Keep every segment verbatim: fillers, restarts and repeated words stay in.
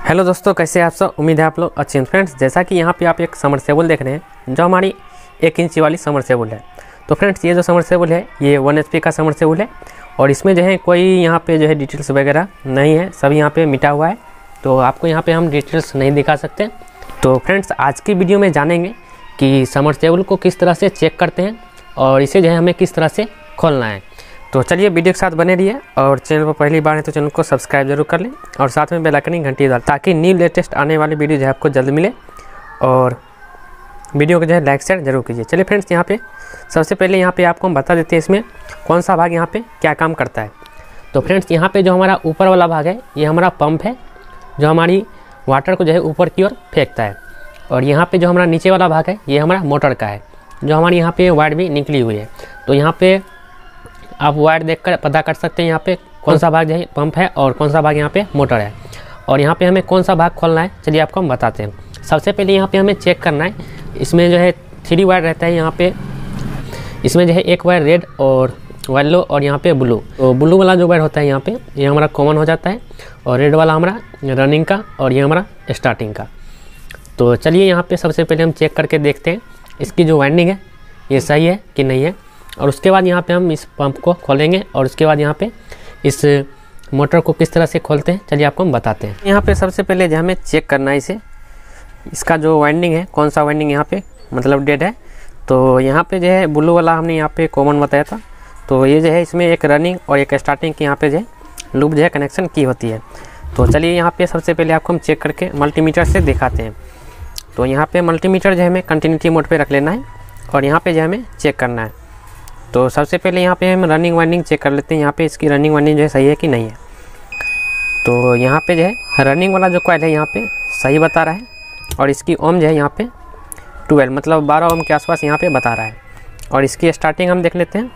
Hello दोस्तों, कैसे आप सब। उम्मीद है आप लोग अच्छे हैं। फ्रेंड्स, जैसा कि यहाँ पे आप एक समरसेबल देख रहे हैं जो हमारी एक इंच वाली समरसेबल है। तो फ्रेंड्स, ये जो समरसेबल है ये वन एच पी का समरसेबल है और इसमें जो है कोई यहाँ पे जो है डिटेल्स वगैरह नहीं है, सब यहाँ पे मिटा हुआ है। तो आपको यहाँ पे हम डिटेल्स नहीं दिखा सकते। तो फ्रेंड्स, आज की वीडियो में जानेंगे कि समरसेबल को किस तरह से चेक करते हैं और इसे जो है हमें किस तरह से खोलना है। तो चलिए वीडियो के साथ बने रहिए और चैनल पर पहली बार है तो चैनल को सब्सक्राइब जरूर कर लें और साथ में बेल आइकन की घंटी दबाएं ताकि न्यू लेटेस्ट आने वाली वीडियो जो है आपको जल्द मिले। और वीडियो को जो है लाइक शेयर जरूर कीजिए। चलिए फ्रेंड्स, यहाँ पे सबसे पहले यहाँ पे आपको हम बता देते हैं इसमें कौन सा भाग यहाँ पे क्या काम करता है। तो फ्रेंड्स, यहाँ पे जो हमारा ऊपर वाला भाग है ये हमारा पंप है जो हमारी वाटर को जो है ऊपर की ओर फेंकता है। और यहाँ पे जो हमारा नीचे वाला भाग है ये हमारा मोटर का है जो हमारी यहाँ पे वायर भी निकली हुई है। तो यहाँ पे आप वायर देखकर पता कर सकते हैं यहाँ पे कौन सा भाग जो है पंप है और कौन सा भाग यहाँ पे मोटर है। और यहाँ पे हमें कौन सा भाग खोलना है चलिए आपको हम बताते हैं। सबसे पहले यहाँ पे हमें चेक करना है, इसमें जो है थ्री वायर रहता है यहाँ पे। इसमें जो है एक वायर रेड और येलो और यहाँ पे ब्लू। तो ब्लू वाला जो वायर होता है यहाँ पे ये हमारा कॉमन हो जाता है और रेड वाला हमारा रनिंग का और ये हमारा स्टार्टिंग का। तो चलिए यहाँ पे सबसे पहले हम चेक करके देखते हैं इसकी जो वाइंडिंग है ये सही है कि नहीं है। और उसके बाद यहाँ पे हम इस पंप को खोलेंगे और उसके बाद यहाँ पे इस मोटर को किस तरह से खोलते हैं चलिए आपको हम बताते हैं। यहाँ पे सबसे पहले जो हमें चेक करना है इसे, इसका जो वाइंडिंग है कौन सा वाइंडिंग यहाँ पे मतलब डेड है। तो यहाँ पे जो है ब्लू वाला हमने यहाँ पे कॉमन बताया था। तो ये जो है इसमें एक रनिंग और एक स्टार्टिंग की यहाँ पे जो है लूप जो है कनेक्शन की होती है। तो चलिए यहाँ पे सबसे पहले आपको हम चेक करके मल्टीमीटर से दिखाते हैं। तो यहाँ पे मल्टीमीटर जो है हमें कंटिन्यूटी मोड पे रख लेना है और यहाँ पे जो हमें चेक करना है। तो सबसे पहले यहाँ पे हम रनिंग वाइंडिंग चेक कर लेते हैं, यहाँ पे इसकी रनिंग वाइंडिंग जो है सही है कि नहीं है। तो यहाँ पे जो है रनिंग वाला जो कॉइल है यहाँ पे सही बता रहा है और इसकी ओम जो है यहाँ पे ट्वेल्व मतलब बारह ओम के आसपास यहाँ पे बता रहा है। और इसकी स्टार्टिंग हम देख लेते हैं।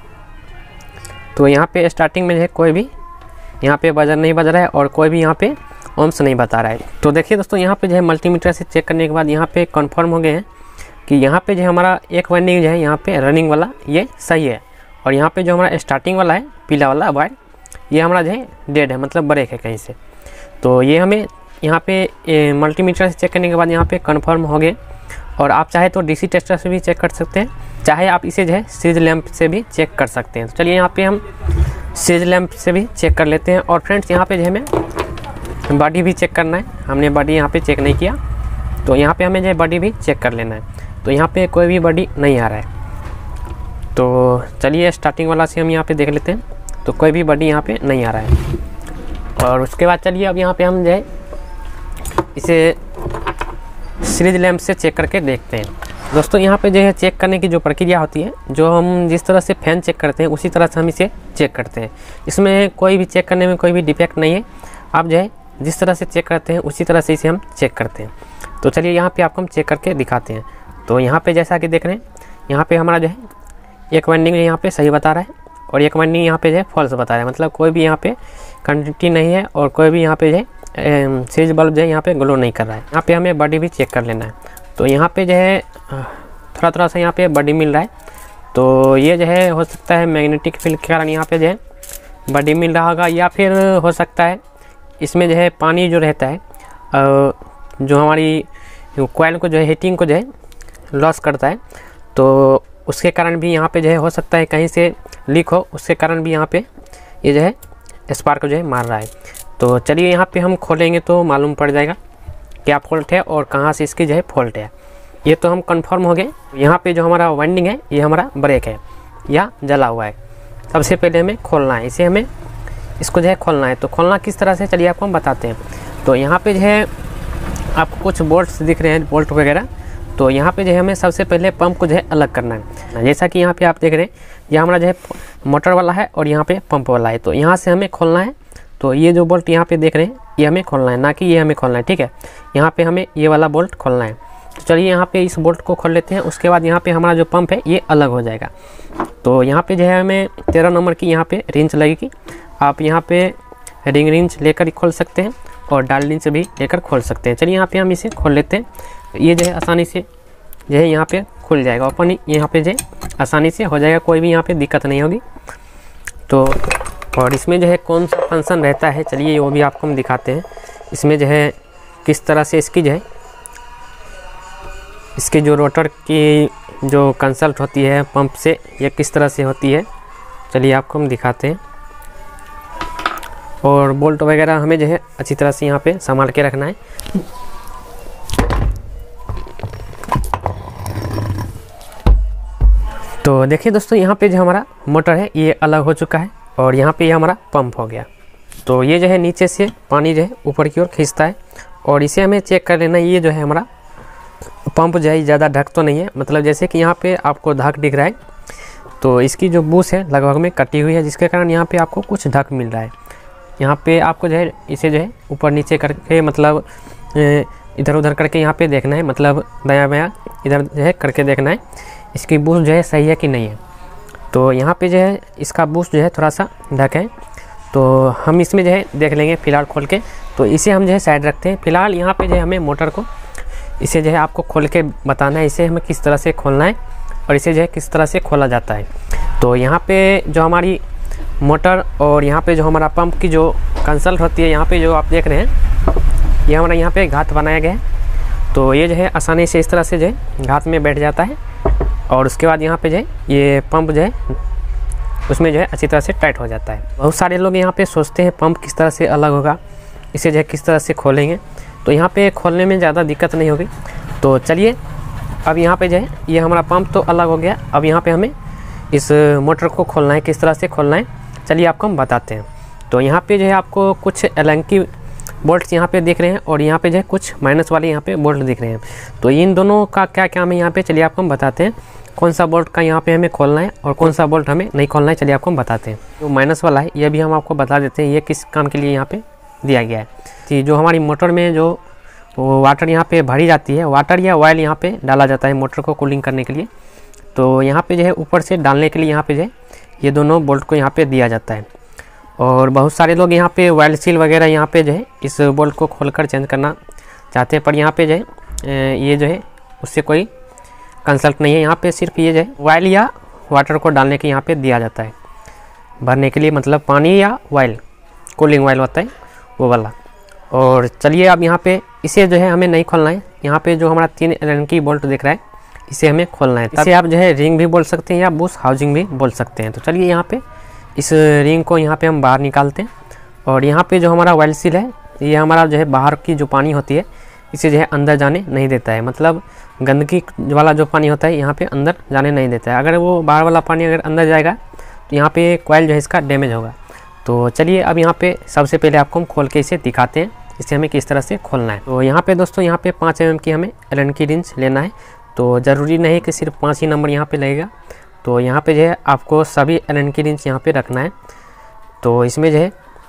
तो यहाँ पे स्टार्टिंग में जो है कोई भी यहाँ पे बजर नहीं बज रहा है और कोई भी यहाँ पे ओम्स नहीं बता रहा है। तो देखिए दोस्तों, यहाँ पे जो है मल्टीमीटर से चेक करने के बाद यहाँ पे कन्फर्म हो गए हैं कि यहाँ पे जो हमारा एक वाइंडिंग जो है यहाँ पे रनिंग वाला ये सही है और यहाँ पे जो हमारा स्टार्टिंग वाला है पीला वाला वायर ये हमारा जो है डेड है मतलब ब्रेक है कहीं से। तो ये हमें यहाँ पे मल्टीमीटर से चेक करने के बाद यहाँ पे कंफर्म हो गए। और आप चाहे तो डीसी टेस्टर से भी चेक कर सकते हैं, चाहे आप इसे जो है सीरीज लैंप से भी चेक कर सकते हैं। तो चलिए यहाँ पे हम सीरीज लैंप से भी चेक कर लेते हैं। और फ्रेंड्स, यहाँ पे जो हमें बॉडी भी चेक करना है, हमने बॉडी यहाँ पे चेक नहीं किया तो यहाँ पे हमें जो है बॉडी भी चेक कर लेना है। तो यहाँ पे कोई भी बॉडी नहीं आ रहा है। तो चलिए स्टार्टिंग वाला से हम यहाँ पे देख लेते हैं। तो कोई भी बॉडी यहाँ पे नहीं आ रहा है। और उसके बाद चलिए अब यहाँ पे हम जो है इसे सीरीज लैंप से चेक करके देखते हैं। दोस्तों, यहाँ पे जो है चेक करने की जो प्रक्रिया होती है, जो हम जिस तरह से फैन चेक करते हैं उसी तरह से हम इसे चेक करते हैं। इसमें कोई भी चेक करने में कोई भी डिफेक्ट नहीं है। आप जो है जिस तरह से चेक करते हैं उसी तरह से इसे हम चेक करते हैं। तो चलिए यहाँ पे आपको हम चेक करके दिखाते हैं। तो यहाँ पे जैसा कि देख रहे हैं यहाँ पे हमारा जो है एक वाइंडिंग यहाँ पे सही बता रहा है और एक वाइंडिंग यहाँ पे जो है फॉल्स बता रहा है मतलब कोई भी यहाँ पे कंटिन्यूटी नहीं है और कोई भी यहाँ पे जो है सीरीज बल्ब जो है यहाँ पे ग्लो नहीं कर रहा है। यहाँ पे हमें बॉडी भी चेक कर लेना है। तो यहाँ पे जो है थोड़ा थोड़ा सा यहाँ पे बॉडी मिल रहा है। तो ये जो है हो सकता है मैग्नेटिक फील्ड के कारण यहाँ पे जो है बॉडी मिल रहा होगा, या फिर हो सकता है इसमें जो है पानी जो रहता है जो हमारी कॉइल को जो है हीटिंग को जो है लॉस करता है, तो उसके कारण भी यहाँ पे जो है हो सकता है कहीं से लीक हो, उसके कारण भी यहाँ पे ये जो है स्पार्क जो है मार रहा है। तो चलिए यहाँ पे हम खोलेंगे तो मालूम पड़ जाएगा क्या फॉल्ट है और कहाँ से इसकी जो है फॉल्ट है। ये तो हम कंफर्म हो गए। यहाँ पे जो हमारा वाइंडिंग है ये हमारा ब्रेक है या जला हुआ है। सबसे पहले हमें खोलना है, इसे हमें इसको जो है खोलना है। तो खोलना किस तरह से चलिए आपको हम बताते हैं। तो यहाँ पे जो है आपको कुछ बोल्ट्स दिख रहे हैं, बोल्ट वगैरह। तो यहाँ पे जो है हमें सबसे पहले पंप को जो है अलग करना है। जैसा कि यहाँ पे आप देख रहे हैं ये हमारा जो है मोटर वाला है और यहाँ पे पंप वाला है। तो यहाँ से हमें खोलना है। तो ये जो बोल्ट यहाँ पे देख रहे हैं ये हमें खोलना है, ना कि ये हमें खोलना है, ठीक है। यहाँ पे हमें ये वाला बोल्ट खोलना है। तो चलिए यहाँ पे इस बोल्ट को खोल लेते हैं। उसके बाद यहाँ पे हमारा जो पंप है ये अलग हो जाएगा। तो यहाँ पे जो है हमें तेरह नंबर की यहाँ पे रिंच लगेगी। आप यहाँ पे रिंग रिंच लेकर खोल सकते हैं और डाल रिंच भी लेकर खोल सकते हैं। चलिए यहाँ पे हम इसे खोल लेते हैं। ये जो है आसानी से जो है यहाँ पे खुल जाएगा, ओपन यहाँ पे जो है आसानी से हो जाएगा, कोई भी यहाँ पे दिक्कत नहीं होगी। तो और इसमें जो है कौन सा फंक्शन रहता है चलिए वो भी आपको हम दिखाते हैं। इसमें जो है किस तरह से इसकी जो है इसके जो रोटर की जो कंसल्ट होती है पंप से, ये किस तरह से होती है, चलिए आपको हम दिखाते हैं। और बोल्ट वगैरह हमें जो है अच्छी तरह से यहाँ पे संभाल के रखना है। तो देखिए दोस्तों, यहाँ पे जो हमारा मोटर है ये अलग हो चुका है और यहाँ पे ये हमारा पंप हो गया। तो ये जो है नीचे से पानी जो है ऊपर की ओर खींचता है और इसे हमें चेक कर लेना, ये जो है हमारा पंप जो है ज़्यादा ढक तो नहीं है। मतलब जैसे कि यहाँ पे आपको ढक दिख रहा है, तो इसकी जो बूस है लगभग में कटी हुई है, जिसके कारण यहाँ पे आपको कुछ ढक मिल रहा है। यहाँ पे आपको जो है इसे जो है ऊपर नीचे करके, मतलब इधर उधर करके यहाँ पे देखना है, मतलब दायां बायां इधर जो है करके देखना है इसकी बूस जो है सही है कि नहीं है। तो यहाँ पे जो है इसका बूस जो है थोड़ा सा ढक है, तो हम इसमें जो है देख लेंगे फ़िलहाल खोल के। तो इसे हम जो है साइड रखते हैं। फ़िलहाल यहाँ पे जो है हमें मोटर को इसे जो है आपको खोल के बताना है, इसे हमें किस तरह से खोलना है और इसे जो है किस तरह से खोला जाता है। तो यहाँ पे जो हमारी मोटर और यहाँ पे जो हमारा पंप की जो कंसल्ट होती है, यहाँ पे जो आप देख रहे हैं ये हमारा यहाँ पे घात बनाया गया है। तो ये जो है आसानी से इस तरह से जो है घात में बैठ जाता है और उसके बाद यहाँ पे जो है ये पंप जो है उसमें जो है अच्छी तरह से टाइट हो जाता है। बहुत सारे लोग यहाँ पे सोचते हैं पंप किस तरह से अलग होगा, इसे जो है किस तरह से खोलेंगे। तो यहाँ पे खोलने में ज़्यादा दिक्कत नहीं होगी। तो चलिए अब यहाँ पे जो है ये हमारा पंप तो अलग हो गया, अब यहाँ पे हमें इस मोटर को खोलना है, किस तरह से खोलना है चलिए आपको हम बताते हैं। तो यहाँ पे जो है आपको कुछ एलंकी बोल्ट्स यहाँ पे दिख रहे हैं और यहाँ पे जो है कुछ माइनस वाले यहाँ पे बोल्ट दिख रहे हैं। तो इन दोनों का क्या काम है यहाँ पे, चलिए आपको हम बताते हैं कौन सा बोल्ट का यहाँ पे हमें खोलना है और कौन सा बोल्ट हमें नहीं खोलना है, चलिए आपको हम बताते हैं। जो माइनस वाला है ये भी हम आपको बता देते हैं ये किस काम के लिए यहाँ पे दिया गया है। कि जो हमारी मोटर में जो वाटर यहाँ पे भरी जाती है, वाटर या ऑयल यहाँ पे डाला जाता है मोटर को कूलिंग करने के लिए। तो यहाँ पे जो है ऊपर से डालने के लिए यहाँ पे जो है ये दोनों बोल्ट को यहाँ पे दिया जाता है। और बहुत सारे लोग यहाँ पे ऑयल सील वगैरह यहाँ पे जो है इस बोल्ट को खोलकर चेंज करना चाहते हैं, पर यहाँ पे जो है ये जो है उससे कोई कंसल्ट नहीं है। यहाँ पे सिर्फ ये जो है ऑयल या वाटर को डालने के यहाँ पे दिया जाता है भरने के लिए, मतलब पानी या ऑयल, कूलिंग ऑयल होता है वो वाला। और चलिए अब यहाँ पे इसे जो है हमें नहीं खोलना है। यहाँ पे जो हमारा तीन एलंकी बोल्ट दिख रहा है इसे हमें खोलना है। इसे आप जो है रिंग भी बोल सकते हैं या बुश हाउसिंग भी बोल सकते हैं। तो चलिए यहाँ पे इस रिंग को यहाँ पे हम बाहर निकालते हैं और यहाँ पे जो हमारा ऑयल सील है ये हमारा जो है बाहर की जो पानी होती है इसे जो है अंदर जाने नहीं देता है, मतलब गंदगी वाला जो पानी होता है यहाँ पे अंदर जाने नहीं देता है। अगर वो बाहर वाला पानी अगर अंदर जाएगा तो यहाँ पे कॉइल जो है इसका डैमेज होगा। तो चलिए अब यहाँ पे सबसे पहले आपको हम खोल के इसे दिखाते हैं, इसे हमें किस तरह से खोलना है। तो यहाँ पे दोस्तों यहाँ पे पाँच एम एम की हमें एलंकी रिंच लेना है। तो ज़रूरी नहीं कि सिर्फ पाँच ही नंबर यहाँ पे लगेगा, तो यहाँ पे जो है आपको सभी एलंकी रिंच यहाँ पे रखना है। तो इसमें जो है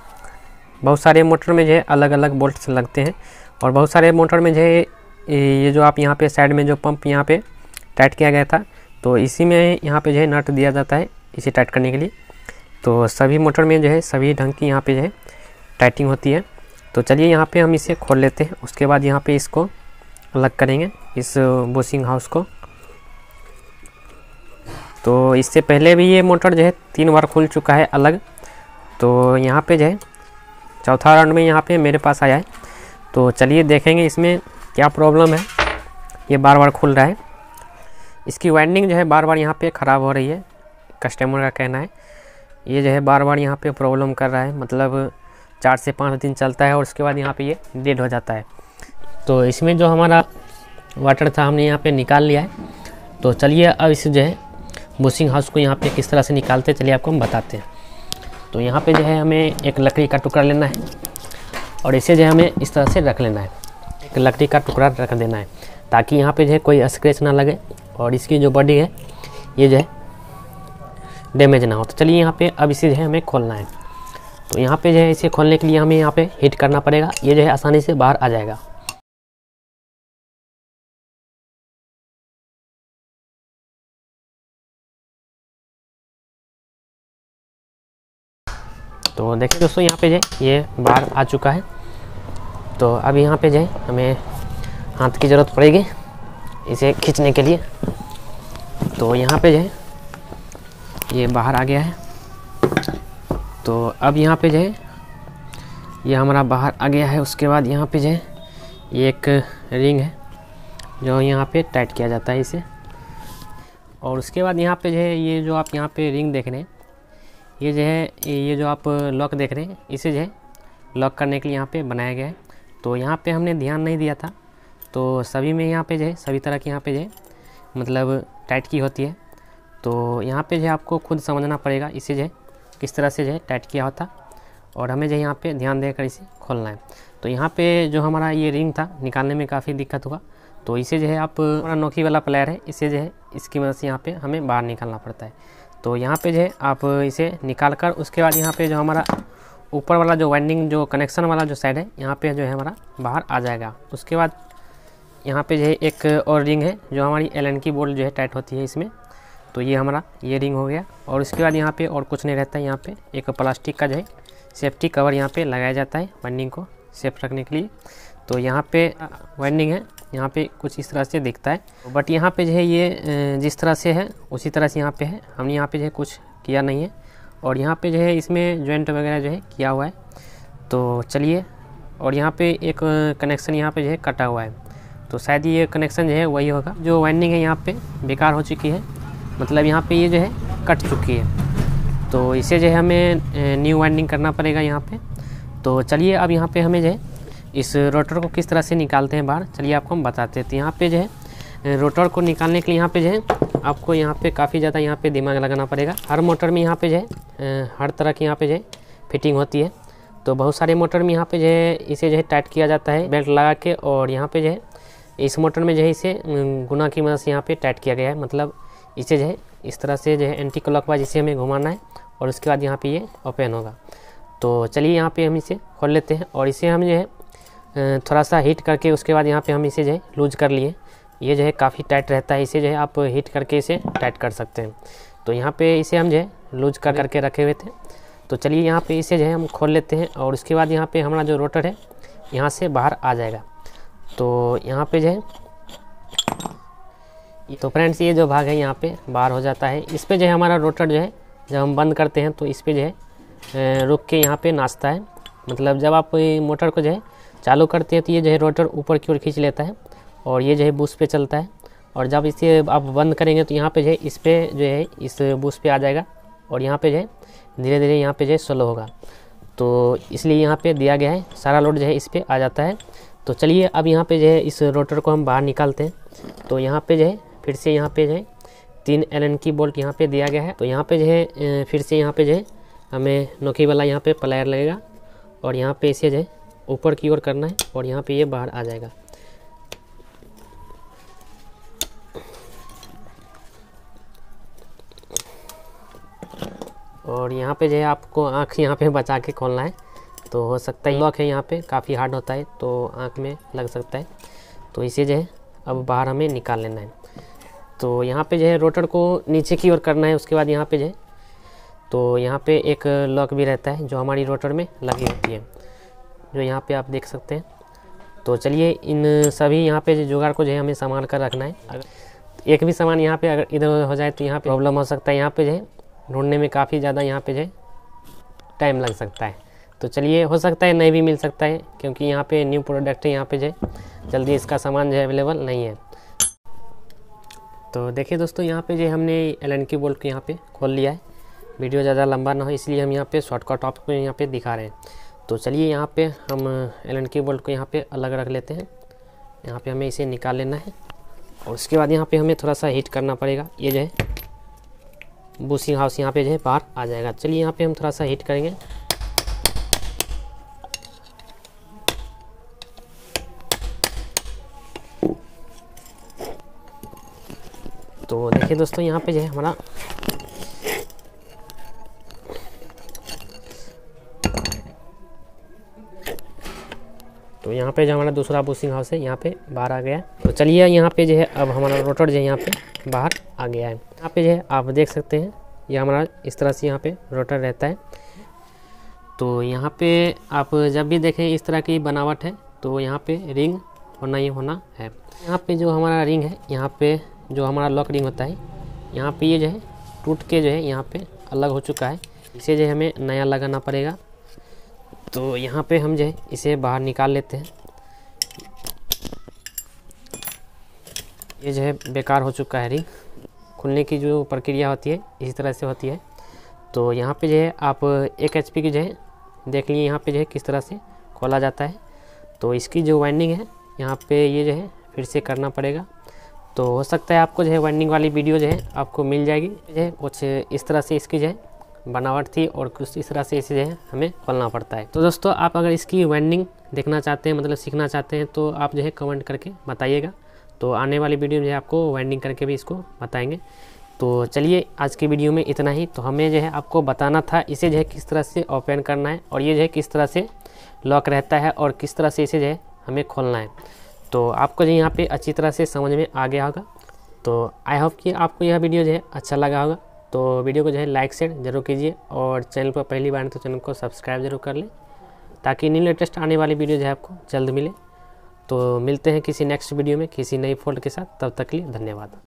बहुत सारे मोटर में जो है अलग अलग बोल्ट्स लगते हैं और बहुत सारे मोटर में जो है ये जो आप यहाँ पे साइड में जो पंप यहाँ पे टाइट किया गया था तो इसी में यहाँ पे जो है नट दिया जाता है इसे टाइट करने के लिए। तो सभी मोटर में जो है सभी ढंग की यहाँ पे जो है टाइटिंग होती है। तो चलिए यहाँ पे हम इसे खोल लेते हैं, उसके बाद यहाँ पे इसको अलग करेंगे इस बुशिंग हाउस को। तो इससे पहले भी ये मोटर जो है तीन बार खुल चुका है अलग। तो यहाँ पे जो है चौथा राउंड में यहाँ पे मेरे पास आया है। तो चलिए देखेंगे इसमें क्या प्रॉब्लम है, ये बार बार खुल रहा है। इसकी वाइंडिंग जो है बार बार यहाँ पे ख़राब हो रही है, कस्टमर का कहना है। ये जो है बार बार यहाँ पे प्रॉब्लम कर रहा है, मतलब चार से पाँच दिन चलता है और उसके बाद यहाँ पे ये डेड हो जाता है। तो इसमें जो हमारा वाटर था हमने यहाँ पे निकाल लिया है। तो चलिए अब इस जो है बुशिंग हाउस को यहाँ पे किस तरह से निकालते हैं चलिए आपको हम बताते हैं। तो यहाँ पे जो है हमें एक लकड़ी का टुकड़ा लेना है और इसे जो है हमें इस तरह से रख लेना है, एक लकड़ी का टुकड़ा रख देना है ताकि यहाँ पे जो है कोई स्क्रैच ना लगे और इसकी जो बॉडी है ये जो है डैमेज ना हो। तो चलिए यहाँ पे अब इसे जो है हमें खोलना है। तो यहाँ पे जो है इसे खोलने के लिए हमें यहाँ पे हिट करना पड़ेगा, ये जो है आसानी से बाहर आ जाएगा। तो देखिए दोस्तों यहाँ पे जो है ये बाहर आ चुका है। तो अब यहाँ पे जो है हमें हाथ की ज़रूरत पड़ेगी इसे खींचने के लिए। तो यहाँ पे जो है ये बाहर आ गया है। तो अब यहाँ पे जो है ये हमारा बाहर आ गया है। उसके बाद यहाँ पे जो है ये एक रिंग है जो यहाँ पे टाइट किया जाता है इसे। और उसके बाद यहाँ पे जो है ये जो आप यहाँ पे रिंग देख रहे हैं, ये जो है ये जो आप लॉक देख रहे हैं, इसे जो है लॉक करने के लिए यहाँ पे बनाया गया है। तो यहाँ पे हमने ध्यान नहीं दिया था, तो सभी में यहाँ पे जो है सभी तरह की यहाँ पे जो है मतलब टाइट की होती है। तो यहाँ पे जो है आपको खुद समझना पड़ेगा इसे जो है किस तरह से जो है टाइट किया होता, और हमें जो है यहाँ पे ध्यान देकर इसे खोलना है। तो यहाँ पे जो हमारा ये रिंग था निकालने में काफ़ी दिक्कत हुआ, तो इसे जो है आप हमारा नोकी वाला प्लेयर है, इसे जो है इसकी मदद से यहाँ पे हमें बाहर निकालना पड़ता है। तो यहाँ पे जो है आप इसे निकाल कर उसके बाद यहाँ पे जो हमारा ऊपर वाला जो वाइंडिंग जो कनेक्शन वाला जो साइड है यहाँ पे जो है हमारा बाहर आ जाएगा। उसके बाद यहाँ पे जो है एक और रिंग है जो हमारी एलन की बोल्ट जो है टाइट होती है इसमें। तो ये हमारा ये रिंग हो गया। और उसके बाद यहाँ पे और कुछ नहीं रहता है, यहाँ पे एक प्लास्टिक का जो है सेफ्टी कवर यहाँ पे लगाया जाता है वाइंडिंग को सेफ रखने के लिए। तो यहाँ पे वाइंडिंग है, यहाँ पे कुछ इस तरह से दिखता है, बट यहाँ पे जो है ये जिस तरह से है उसी तरह से यहाँ पे है, हमने यहाँ पे जो है कुछ किया नहीं है। और यहाँ पे जो है इसमें जॉइंट वगैरह जो है किया हुआ है। तो चलिए, और यहाँ पे एक कनेक्शन यहाँ पे जो है कटा हुआ है, तो शायद ये कनेक्शन जो है वही होगा। जो वाइंडिंग है यहाँ पे बेकार हो चुकी है, मतलब यहाँ पे ये जो है कट चुकी है, तो इसे जो है हमें न्यू वाइंडिंग करना पड़ेगा यहाँ पे। तो चलिए अब यहाँ पे हमें जो है इस रोटर को किस तरह से निकालते हैं बाहर, चलिए आपको हम बताते हैं। तो यहाँ पे जो है रोटर को निकालने के लिए यहाँ पे जो है आपको यहाँ पे काफ़ी ज़्यादा यहाँ पे दिमाग लगाना पड़ेगा। हर मोटर में यहाँ पे जो है हर तरह की यहाँ पे जो है फिटिंग होती है। तो बहुत सारे मोटर में यहाँ पे जो है इसे जो है टाइट किया जाता है बेल्ट लगा के, और यहाँ पे जो है इस मोटर में जो है इसे गुना की मदद से यहाँ पे टाइट किया गया है। मतलब इसे जो है इस तरह से जो है एंटी क्लॉकवाइज इसे हमें घुमाना है, और उसके बाद यहाँ पे ये ओपन होगा। तो चलिए यहाँ पे हम इसे खोल लेते हैं, और इसे हम जो है थोड़ा सा हीट करके उसके बाद यहाँ पे हम इसे जो है लूज कर लिए। ये जो है काफ़ी टाइट रहता है, इसे जो है आप हीट करके इसे टाइट कर सकते हैं। तो यहाँ पे इसे हम जो है लूज कर करके रखे हुए थे। तो चलिए यहाँ पे इसे जो है हम खोल लेते हैं, और उसके बाद यहाँ पे हमारा जो रोटर है यहाँ से बाहर आ जाएगा। तो यहाँ पे जो है तो फ्रेंड्स ये जो भाग है यहाँ पे बाहर हो जाता है। इस पे जो है हमारा रोटर जो है जब हम बंद करते हैं तो इस पे जो है रुक के यहाँ पे नाचता है। मतलब जब आप मोटर को जो है चालू करते हैं तो ये जो है रोटर ऊपर की ओर खींच लेता है, और ये जो है बूस्ट पे चलता है। और जब इसे आप बंद करेंगे तो यहाँ पे जो है इस पे जो है इस बूस्ट पे आ जाएगा, और यहाँ पे जो है धीरे धीरे यहाँ पे जो है स्लो होगा। तो इसलिए यहाँ पे दिया गया है, सारा लोड जो है इस पे आ जाता है। तो चलिए अब यहाँ पे जो है इस रोटर को हम बाहर निकालते हैं। तो यहाँ पे जो है फिर से यहाँ पे जो है तीन एलन की बोल्ट यहाँ पे दिया गया है। तो यहाँ पे जो है फिर से यहाँ पे जो है हमें नोकी वाला यहाँ पे प्लायर लगेगा, और यहाँ पे इसे जो है ऊपर की ओर करना है, और यहाँ पे ये बाहर आ जाएगा। और यहाँ पे जो है आपको आँख यहाँ पे बचा के खोलना है। तो हो सकता है लॉक है यहाँ पे काफ़ी हार्ड होता है, तो आँख में लग सकता है। तो इसे जो है अब बाहर हमें निकाल लेना है। तो यहाँ पे जो है रोटर को नीचे की ओर करना है। उसके बाद यहाँ पे जो है तो यहाँ पे एक लॉक भी रहता है जो हमारी रोटर में लगी होती है, जो यहाँ पे आप देख सकते हैं। तो चलिए इन सभी यहाँ पे जुगाड़ को जो है हमें संभाल कर रखना है। अगर एक भी सामान यहाँ पे अगर इधर हो जाए तो यहाँ पे प्रॉब्लम हो सकता है। यहाँ पे जो है ढूंढने में काफ़ी ज़्यादा यहाँ पे जो है टाइम लग सकता है। तो चलिए हो सकता है नहीं भी मिल सकता है, क्योंकि यहाँ पे न्यू प्रोडक्ट है, यहाँ पे जो है जल्दी इसका सामान जो है अवेलेबल नहीं है। तो देखिए दोस्तों यहाँ पे जो हमने एलन की बोल्ट को यहाँ पे खोल लिया है। वीडियो ज़्यादा लंबा ना हो इसलिए हम यहाँ पे शॉर्टकट टॉपिक को यहाँ पे दिखा रहे हैं। तो चलिए यहाँ पे हम एलन की बोल्ट को यहाँ पे अलग रख लेते हैं। यहाँ पे हमें इसे निकाल लेना है, और उसके बाद यहाँ पे हमें थोड़ा सा हीट करना पड़ेगा। ये जो है बूसिंग हाउस यहाँ पे जो है बाहर आ जाएगा। चलिए यहाँ पे हम थोड़ा सा हीट करेंगे। तो देखिए दोस्तों यहाँ पे जो है हमारा तो यहाँ पे जो हमारा दूसरा बूसिंग हाउस है यहाँ पे बाहर आ गया। तो चलिए यहाँ पे जो है अब हमारा रोटर जो है यहाँ पे बाहर आ गया है। यहाँ पे जो है आप देख सकते हैं ये हमारा इस तरह से यहाँ पे रोटर रहता है। तो यहाँ पे आप जब भी देखें इस तरह की बनावट है तो यहाँ पे रिंग होना ही होना है। यहाँ पे जो हमारा रिंग है यहाँ पे जो हमारा लॉक रिंग होता है यहाँ पे ये जो है टूट के जो है यहाँ पे अलग हो चुका है। इसे जो है हमें नया लगाना पड़ेगा। तो यहाँ पे हम जो है इसे बाहर निकाल लेते हैं। ये जो है बेकार हो चुका है रिंग। खुलने की जो प्रक्रिया होती है इसी तरह से होती है। तो यहाँ पे जो है आप एक एच पी की जो है देख लीजिए यहाँ पे जो है किस तरह से खोला जाता है। तो इसकी जो वाइंडिंग है यहाँ पे ये जो है फिर से करना पड़ेगा। तो हो सकता है आपको जो है वाइंडिंग वाली वीडियो जो है आपको मिल जाएगी। जो है कुछ इस तरह से इसकी जो है बनावट थी और कुछ इस तरह से इसे जो है हमें खोलना पड़ता है। तो दोस्तों आप अगर इसकी वाइंडिंग देखना चाहते हैं, मतलब सीखना चाहते हैं, तो आप जो है कमेंट करके बताइएगा। तो आने वाली वीडियो में जो है आपको वाइंडिंग करके भी इसको बताएंगे। तो चलिए आज की वीडियो में इतना ही। तो हमें जो है आपको बताना था इसे जो है किस तरह से ओपन करना है और ये जो है किस तरह से लॉक रहता है और किस तरह से इसे जो है हमें खोलना है। तो आपको जो यहाँ पे अच्छी तरह से समझ में आ गया होगा। तो आई होप कि आपको यह वीडियो जो है अच्छा लगा होगा। तो वीडियो को जो है लाइक शेयर जरूर कीजिए और चैनल पर पहली बार तो चैनल को सब्सक्राइब जरूर कर लें ताकि न्यू लेटेस्ट आने वाली वीडियो जो है आपको जल्द मिले। तो मिलते हैं किसी नेक्स्ट वीडियो में किसी नई फोल्ड के साथ। तब तक के लिए धन्यवाद।